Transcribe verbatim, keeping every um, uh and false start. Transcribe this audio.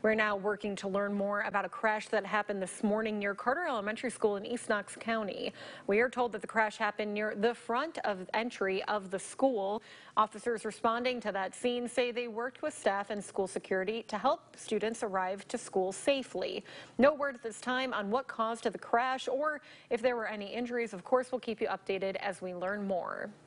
We're now working to learn more about a crash that happened this morning near Carter Elementary School in East Knox County. We are told that the crash happened near the front of entry of the school. Officers responding to that scene say they worked with staff and school security to help students arrive to school safely. No word at this time on what caused the crash or if there were any injuries. Of course, we'll keep you updated as we learn more.